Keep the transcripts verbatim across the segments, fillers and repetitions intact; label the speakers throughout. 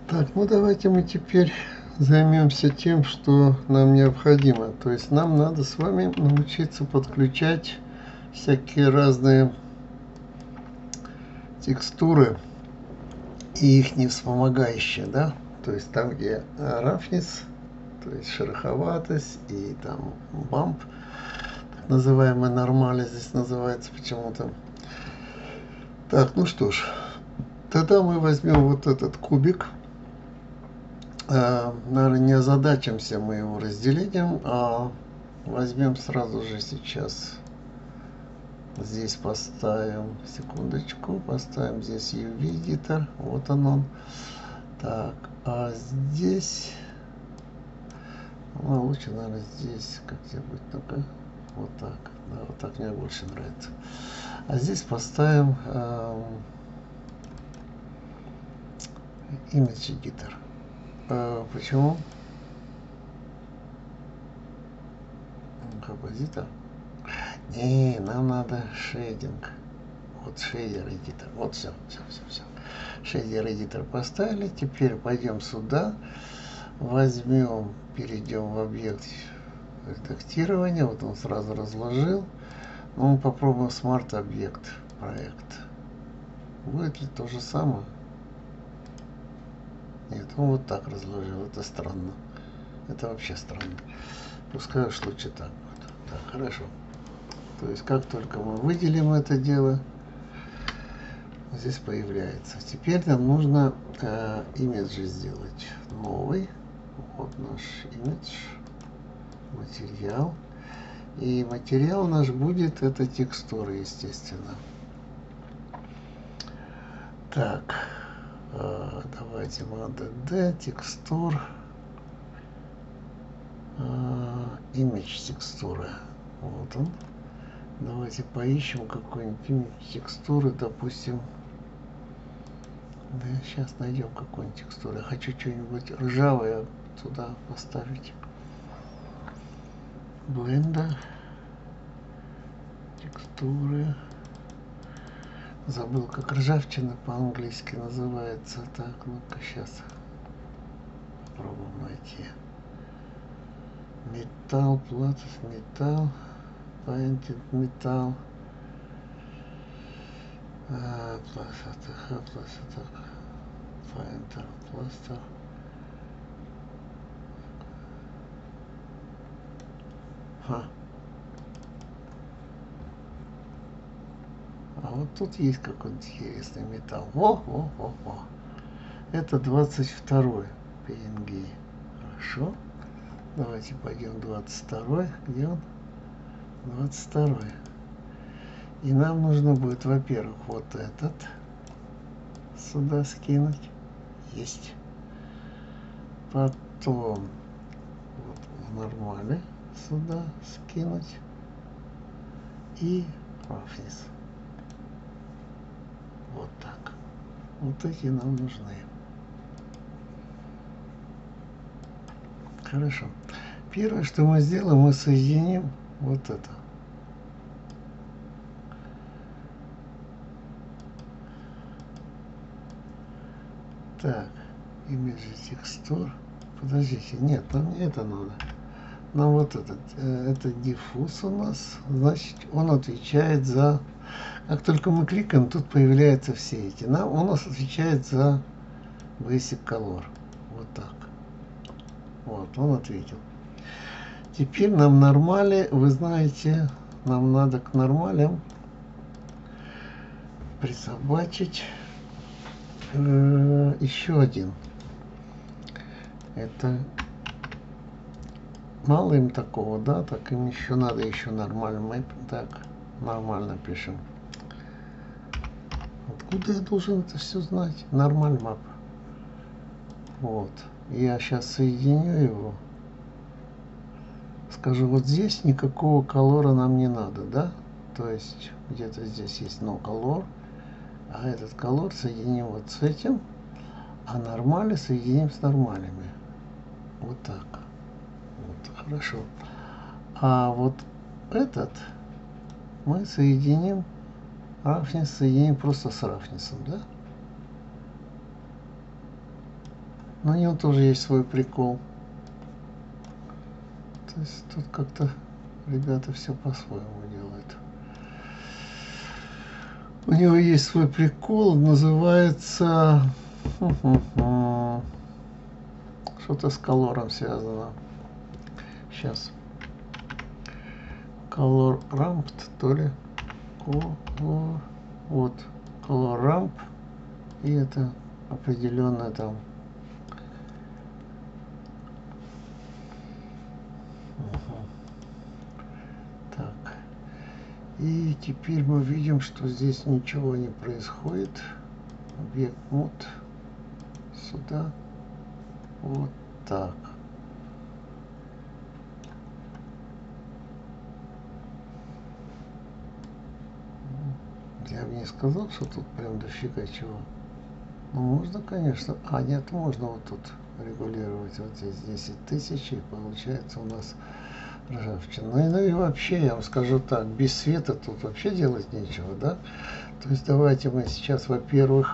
Speaker 1: Так, ну давайте мы теперь займемся тем, что нам необходимо. То есть нам надо с вами научиться подключать всякие разные текстуры и их не вспомогающие, да? То есть там, где roughness, то есть шероховатость, и там bump, так называемый нормали здесь называется почему-то. Так, ну что ж, тогда мы возьмем вот этот кубик. Наверное, не озадачимся мы его разделением, а возьмем сразу же сейчас, здесь поставим, секундочку, поставим здесь ю ви Editor, вот он он. Так, а здесь, ну, лучше, наверное, здесь как-нибудь, ну-ка, вот так, да, вот так мне больше нравится. А здесь поставим э, Image Editor. Э, почему? Композитор? Не, нам надо шейдинг. Вот шейдер эдитор. Вот все, все, все, все. Шейдер эдитор поставили. Теперь пойдем сюда. Возьмем, перейдем в объект редактирования. Вот он сразу разложил. Ну, мы попробуем смарт объект проект. Будет ли то же самое? Нет, он вот так разложил. Это странно. Это вообще странно. Пускай уж лучше так будет. Так, хорошо. То есть, как только мы выделим это дело, здесь появляется. Теперь нам нужно э, имидж сделать новый. Вот наш имидж. Материал. И материал наш будет, это текстура, естественно. Так, э, давайте мы add текстур. Э, имидж текстуры. Вот он. Давайте поищем какой-нибудь текстуры, допустим. Да, сейчас найдем какую-нибудь текстуру. Я хочу что-нибудь ржавое туда поставить. Блендер. Текстуры. Забыл, как ржавчина по-английски называется. Так, ну-ка сейчас попробуем найти. Металл, платус, металл. Painted metal. Plaster, plaster, painter, plaster. Ха. А вот тут есть какой-нибудь интересный металл. Во, во, во, во. Это двадцать второй пи эн джи. Хорошо. Давайте пойдем двадцать второй. Где он? двадцать второй. И нам нужно будет, во-первых, вот этот сюда скинуть. Есть. Потом вот в нормале сюда скинуть. И roughness. Вот так. Вот эти нам нужны. Хорошо. Первое, что мы сделаем, мы соединим вот это. Так, имидж текстур. Подождите, нет, нам не это надо. Нам вот этот, это диффуз у нас, значит, он отвечает за, как только мы кликаем, тут появляются все эти. Нам, он у нас отвечает за Basic Color. Вот так. Вот, он ответил. Теперь нам нормали, вы знаете, нам надо к нормалям присобачить э, еще один. Это мало им такого, да, так им еще надо еще нормально. Мы так нормально пишем. Откуда я должен это все знать? Нормально мап. Вот. Я сейчас соединю его. Скажу, вот здесь никакого колора нам не надо, да? То есть где-то здесь есть no color, а этот колор соединим вот с этим, а нормали соединим с нормалями. Вот так. Вот, хорошо. А вот этот мы соединим, roughness соединим просто с roughness, да? Но у него тоже есть свой прикол. То есть тут как-то ребята все по-своему делают. У него есть свой прикол, называется что-то с колором связано. Сейчас. Color Ramp, то ли. Color. Вот. Color Ramp. И это определенно там. Угу. Так. И теперь мы видим, что здесь ничего не происходит. Объект мод. Сюда. Вот так. Я бы не сказал, что тут прям дофига чего. Ну, можно, конечно. А, нет, можно вот тут регулировать. Вот здесь десять тысяч, и получается у нас ржавчина. Ну и, ну и вообще, я вам скажу так, без света тут вообще делать нечего, да? То есть давайте мы сейчас, во-первых,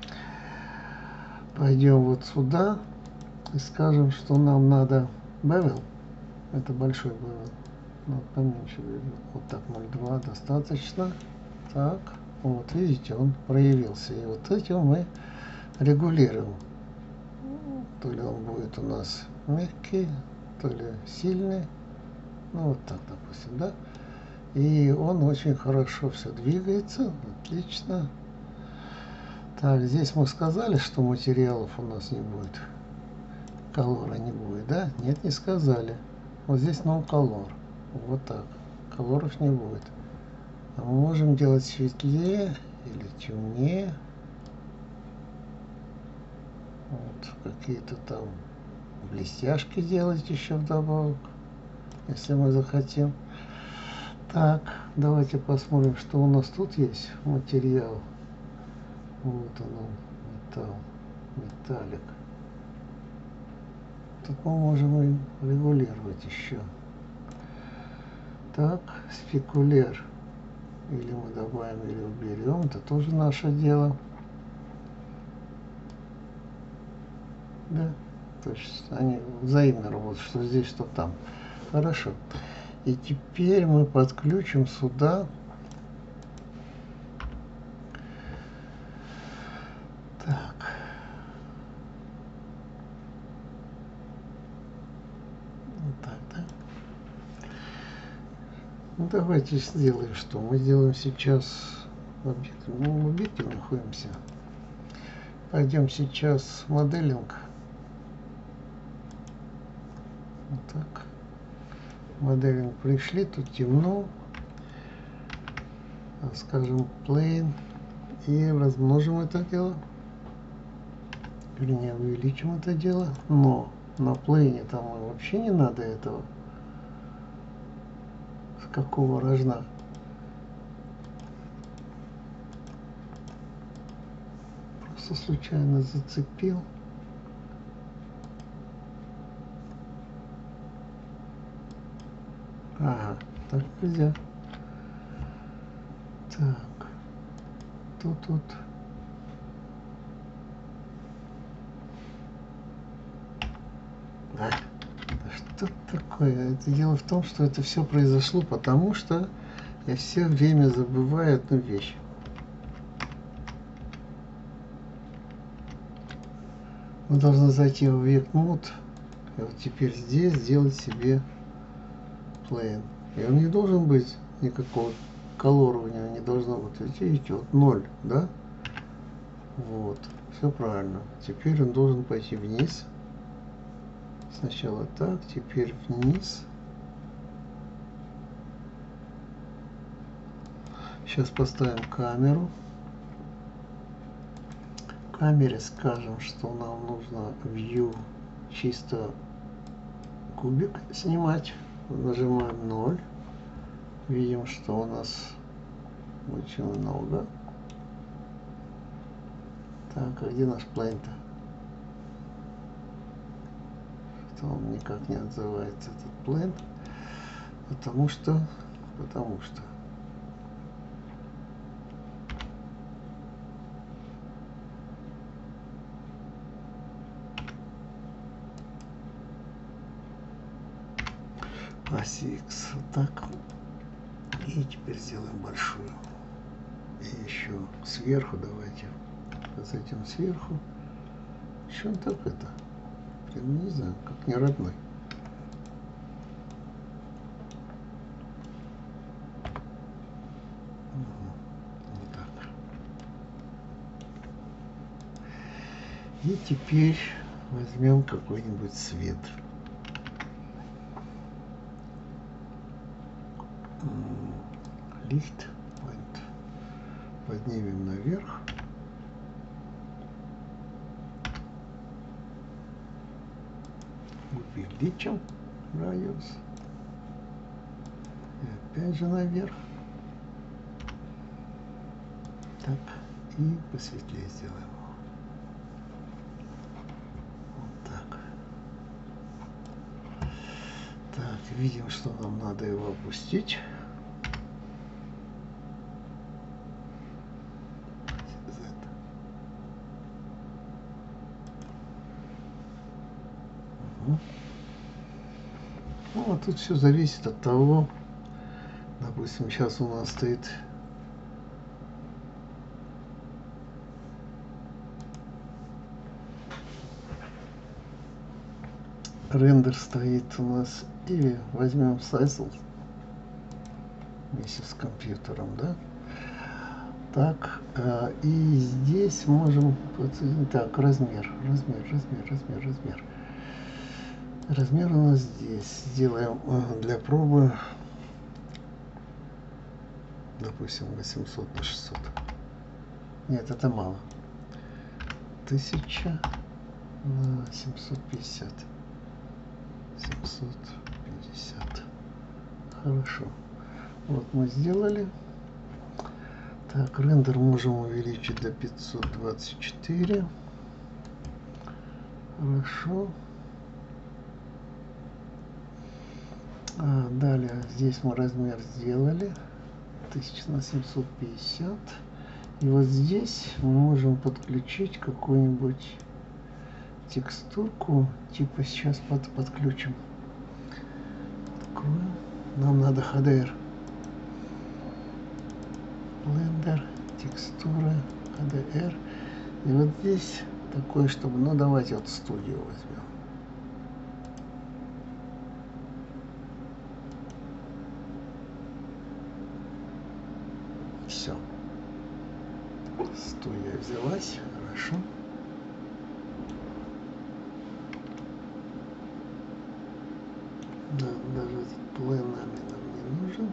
Speaker 1: пойдем вот сюда и скажем, что нам надо bevel. Это большой bevel. Ну, поменьше bevel. Вот так, ноль два достаточно. Так, вот видите, он проявился. И вот этим мы регулируем. То ли он будет у нас мягкий, то ли сильный. Ну вот так, допустим, да. И он очень хорошо все двигается. Отлично. Так, здесь мы сказали, что материалов у нас не будет. Колора не будет, да? Нет, не сказали. Вот здесь no color. Вот так. Колоров не будет. А мы можем делать светлее или темнее. Вот какие-то там блестяшки делать еще вдобавок, если мы захотим. Так, давайте посмотрим, что у нас тут есть. Материал. Вот он, металл, металлик. Тут мы можем и регулировать еще. Так, спекулер. Или мы добавим, или уберем. Это тоже наше дело. Да, то есть они взаимно работают, что здесь, что там. Хорошо. И теперь мы подключим сюда. Так. Вот так, да? Ну, давайте сделаем что? Мы сделаем сейчас объект. Ну, в объекте находимся. Пойдем сейчас в моделинг. Вот так. Моделинг пришли, тут темно. Скажем, plane. И размножим это дело. Вернее, увеличим это дело. Но на плейне там вообще не надо этого. С какого рожна? Просто случайно зацепил. Ага, так нельзя. Так, тут, тут. Да. Что такое? Это дело в том, что это все произошло, потому что я все время забываю одну вещь. Мы должны зайти в объект мод, и вот теперь здесь сделать себе plane. И он не должен быть никакого колора, у него не должно быть. Видите, вот ноль, да? Вот, все правильно. Теперь он должен пойти вниз. Сначала так, теперь вниз. Сейчас поставим камеру. В камере скажем, что нам нужно view чисто кубик снимать. Нажимаем ноль. Видим, что у нас очень много. Так, а где наш плейн-то? Что он никак не отзывается, этот плейн? Потому что... Потому что... оси X. Вот так. И теперь сделаем большую. И еще сверху давайте. Вот этим сверху. Что он так это? Я не знаю, как не родной. Вот так. И теперь возьмем какой-нибудь цвет. Lift point. Поднимем наверх. Увеличим радиус. И опять же наверх. Так. И посветлее сделаем. Вот так. Так, видим, что нам надо его опустить. Ну, а тут все зависит от того, допустим, сейчас у нас стоит рендер стоит у нас, и возьмем Sizzle вместе с компьютером, да? Так, и здесь можем, так, размер, размер, размер, размер, размер. Размер у нас здесь. Сделаем для пробы, допустим, восемьсот на шестьсот. Нет, это мало. тысяча на семьсот пятьдесят. семьсот пятьдесят. Хорошо. Вот мы сделали. Так, рендер можем увеличить до пятьсот двадцать четыре. Хорошо. А, далее здесь мы размер сделали тысяча на семьсот пятьдесят. И вот здесь мы можем подключить какую-нибудь текстурку, типа сейчас под, подключим. Откроем. Нам надо эйч ди ар. Blender, текстура, эйч ди ар. И вот здесь такое, чтобы, ну давайте вот студию возьмем. Все. Студия взялась, хорошо. Да, даже этот пленами нам не нужен.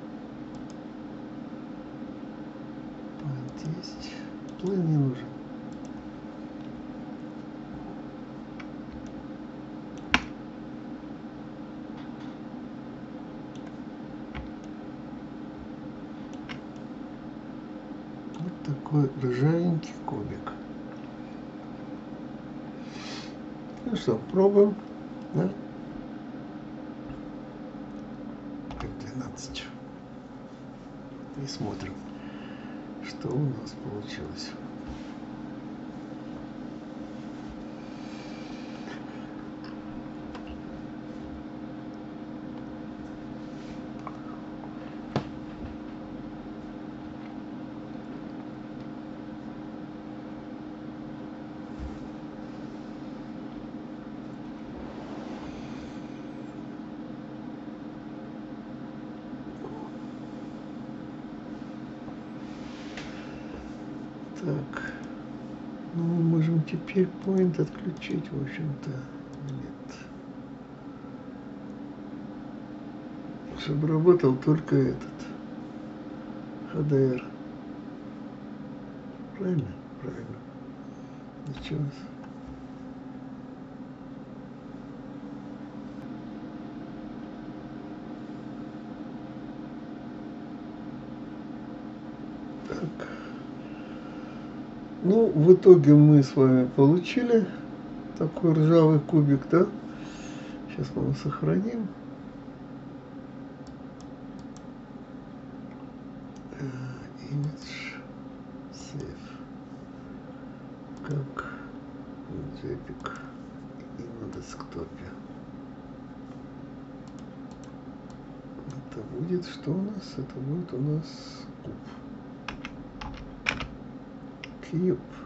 Speaker 1: Плен есть. Плен не нужен. Такой ржавенький кубик. Ну что, пробуем, да? двенадцать. И смотрим, что у нас получилось. Так, ну мы можем теперь point отключить, в общем-то, нет. Чтобы работал только этот эйч ди ар. Правильно? Правильно. Ничего. Так. Ну, в итоге мы с вами получили такой ржавый кубик, да? Сейчас мы его сохраним. Image save. Как джей пег и на десктопе. это будет что у нас? Это будет у нас куб. Куб.